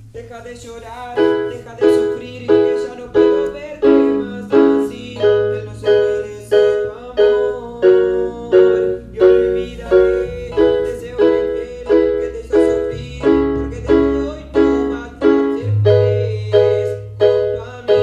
Deja de llorar, deja de sufrir, que ya no puedo verte más así. Él no se merece tu amor. Yo lo olvidaré, deseo en él que te hizo sufrir, porque de hoy tú vas a ser feliz junto a mí.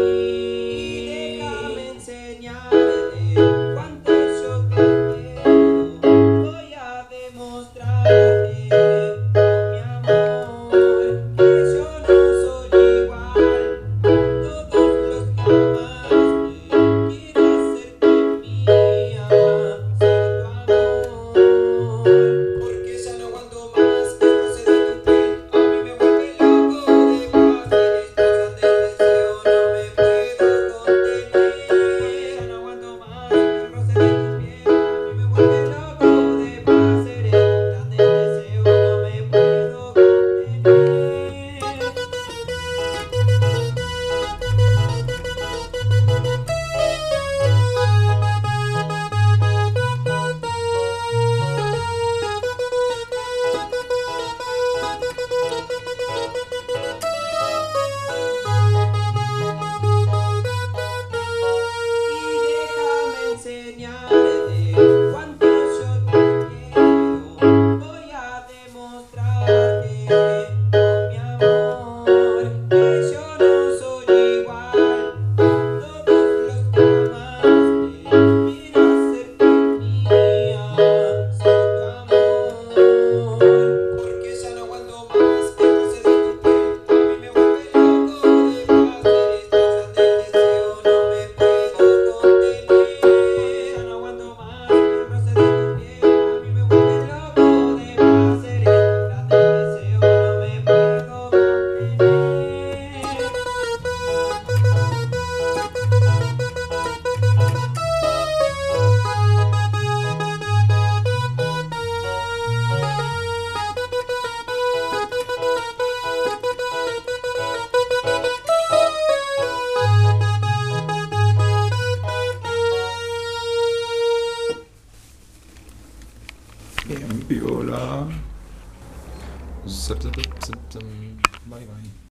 Déjame enseñarte cuánto yo te quiero. Voy a demostrarte con mi amor que yo no soy igual a todos los que amaste. Quiero hacerte mía, ser tu amor, porque ya no aguanto más el roce de tu piel. A mí me vuelve loco de placer, estos grandes deseos no me puedo contener. Ya no aguanto más el roce de tu piel. A mí me vuelve loco de placer, estos grandes deseos no me puedo contener. Y déjame enseñarte cuánto yo te quiero. Voy a demostrarte con mi amor que yo no soy igual a todos los que amaste. Quiero hacerte mía, ser tu amor, porque ya no aguanto más el roce de tu piel. A mí me vuelve loco de placer, estos grandes deseos no me puedo contener. Ya no aguanto más el roce de tu piel. A mí me vuelve loco de placer, estos grandes deseos no me puedo Bien, viola. Bye bye.